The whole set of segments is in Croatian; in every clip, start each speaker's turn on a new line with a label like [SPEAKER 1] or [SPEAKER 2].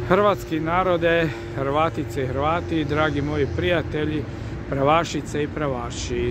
[SPEAKER 1] Hrvatski narode, Hrvatice i Hrvati, dragi moji prijatelji, pravašice i pravaši.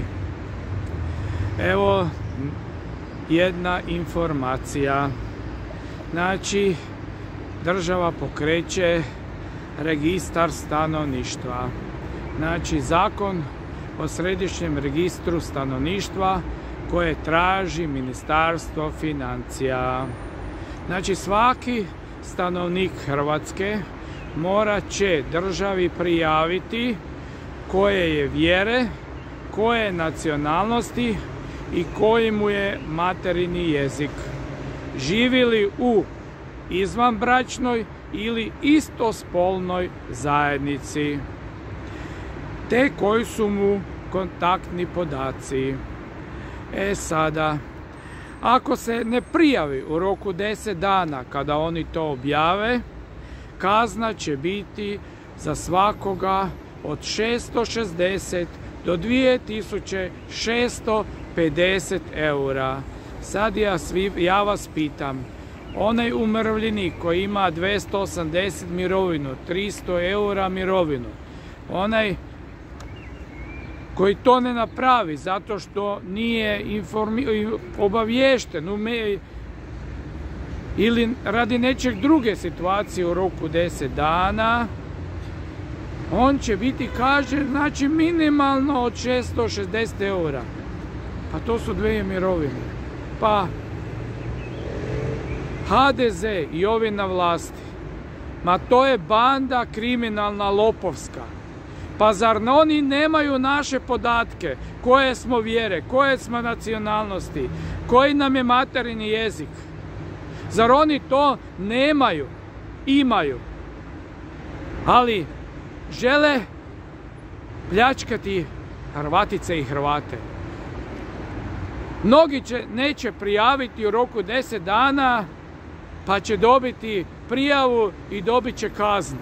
[SPEAKER 1] Evo jedna informacija. Znači, država pokreće registar stanovništva. Znači, Zakon o središnjem registru stanovništva koje traži Ministarstvo financija. Znači, svaki stanovnik Hrvatske morat će državi prijaviti koje je vjere, koje je nacionalnosti i koji mu je materinji jezik. Živi li u izvanbračnoj ili istospolnoj zajednici, te koji su mu kontaktni podaci. Sada, ako se ne prijavi u roku 10 dana kada oni to objave, kazna će biti za svakoga od 660 do 2650 eura. Sad ja vas pitam, onaj umirovljenik koji ima 280 mirovinu, 300 eura mirovinu, onaj koji to ne napravi zato što nije obaviješten ili radi nečeg druge situacije u roku 10 dana, on će biti kažnjen, znači minimalno od 660 eura. Pa to su dvije mirovine. Pa HDZ i ovi na vlasti, ma to je banda kriminalna, lopovska. Pa zar oni nemaju naše podatke? Koje smo vjere, koje smo nacionalnosti, koji nam je materinji jezik? Zar oni to nemaju? Imaju. Ali žele pljačkati Hrvatice i Hrvate. Mnogi neće prijaviti u roku 10 dana, pa će dobiti prijavu i dobit će kaznu.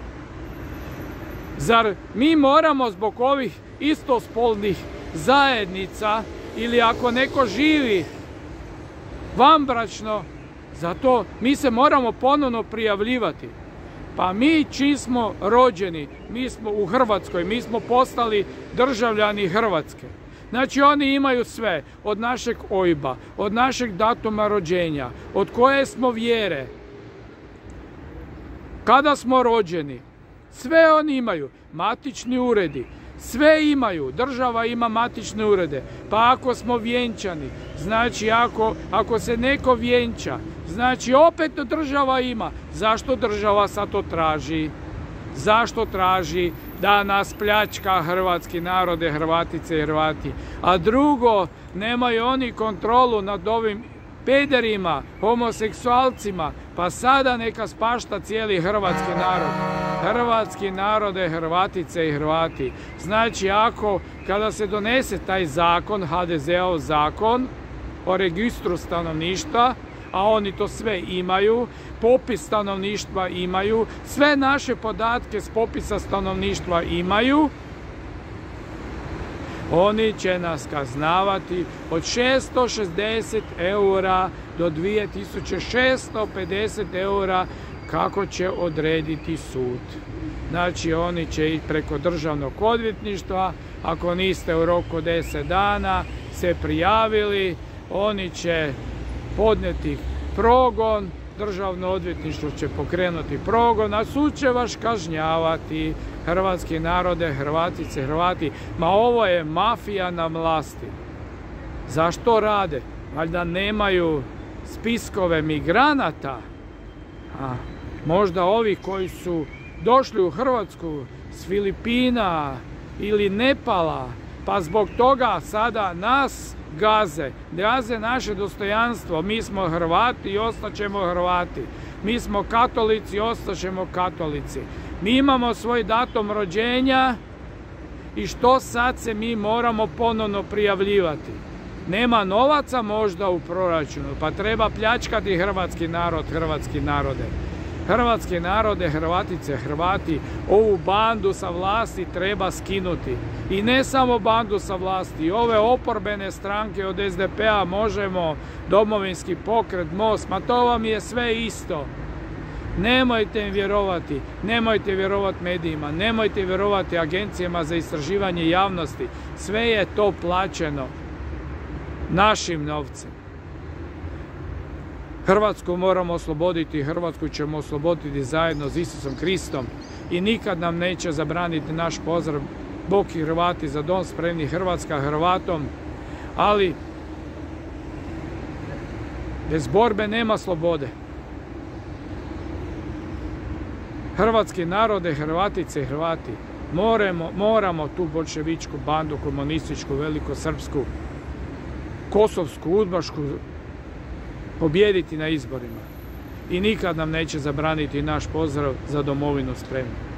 [SPEAKER 1] Zar mi moramo zbog ovih istospolnih zajednica, ili ako neko živi vanbračno, zato mi se moramo ponovno prijavljivati? Pa mi čim smo rođeni, mi smo u Hrvatskoj, mi smo postali državljani Hrvatske. Znači oni imaju sve, od našeg OIB-a, od našeg datuma rođenja, od koje smo vjere, kada smo rođeni. Sve oni imaju, matični uredi, sve imaju, država ima matične urede. Pa ako smo vjenčani, znači ako se neko vjenča, znači opet država ima. Zašto država sad to traži? Zašto traži da nas pljačka hrvatski narode, Hrvatice i Hrvati? A drugo, nemaju oni kontrolu nad ovim pederima, homoseksualcima, pa sada neka spašta cijeli hrvatski narod. Hrvatski narode, Hrvatice i Hrvati. Znači, kada se donese taj zakon, HDZ-ov zakon o registru stanovništva, a oni to sve imaju, popis stanovništva imaju, sve naše podatke s popisa stanovništva imaju, oni će nas kaznavati od 660 eura do 2650 eura kako će odrediti sud. Znači oni će ići preko državnog odvjetništva, ako niste u roku 10 dana se prijavili, oni će podnijeti progon, državno odvjetništvo će pokrenuti progon, a sud će vas kažnjavati. Hrvatski narode, Hrvatice, Hrvati, ma ovo je mafija na vlasti. Zašto rade? Valjda nemaju spiskove migranata. Možda ovi koji su došli u Hrvatsku s Filipina ili Nepala, pa zbog toga sada nas gaze naše dostojanstvo. Mi smo Hrvati i ostaćemo Hrvati. Mi smo katolici i ostaćemo katolici. Mi imamo svoj datum rođenja i što sad se mi moramo ponovno prijavljivati? Nema novaca možda u proračunu, pa treba pljačkati hrvatski narod, hrvatski narode. Hrvatski narode, Hrvatice, Hrvati, ovu bandu sa vlasti treba skinuti. I ne samo bandu sa vlasti, ove oporbene stranke od SDP-a, Možemo, Domovinski pokret, Most, ma to vam je sve isto. Nemojte im vjerovati, nemojte vjerovati medijima, nemojte vjerovati agencijama za istraživanje javnosti. Sve je to plaćeno našim novcem. Hrvatsku moramo osloboditi, Hrvatsku ćemo osloboditi zajedno s Isusom Kristom i nikad nam neće zabraniti naš pozdrav Bog i Hrvati za dom spremni, Hrvatska Hrvatom, ali bez borbe nema slobode. Hrvatski narode, Hrvatice i Hrvati, moramo tu boljševičku bandu, komunističku, velikosrpsku, kosovsku, udbašku pobijediti na izborima. I nikad nam neće zabraniti naš pozdrav za domovinu spremni.